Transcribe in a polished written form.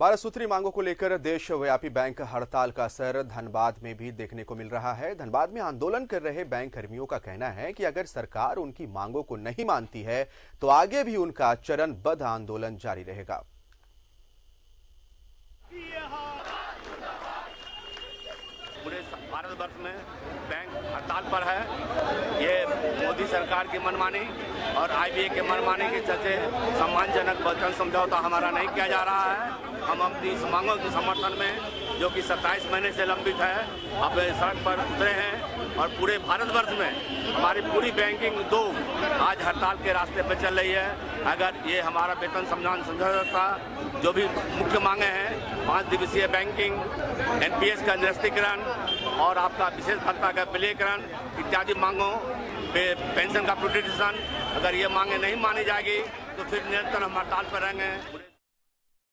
12 सूत्री मांगों को लेकर देशव्यापी बैंक हड़ताल का असर धनबाद में भी देखने को मिल रहा है। धनबाद में आंदोलन कर रहे बैंक कर्मियों का कहना है कि अगर सरकार उनकी मांगों को नहीं मानती है तो आगे भी उनका चरणबद्ध आंदोलन जारी रहेगा। पूरे भारतवर्ष में बैंक हड़ताल पर है। ये मोदी सरकार की मनमानी और आईबीए के मनमानी के चलते सम्मानजनक वचन समझौता हमारा नहीं किया जा रहा है। हम अपनी इस मांगों के समर्थन में, जो कि 27 महीने से लंबित है, अब सड़क पर उतरे हैं और पूरे भारतवर्ष में हमारी पूरी बैंकिंग आज हड़ताल के रास्ते पर चल रही है। अगर ये हमारा वेतन समझौता जो भी मुख्य मांगे हैं, 5 दिवसीय बैंकिंग, एनपीएस का निरस्तीकरण और आपका विशेष भत्ता का विलयकरण इत्यादि मांगों पे पेंशन का प्रोटेक्शन, अगर ये मांगे नहीं मानी जाएगी तो फिर निरंतर हम हड़ताल पर रहेंगे।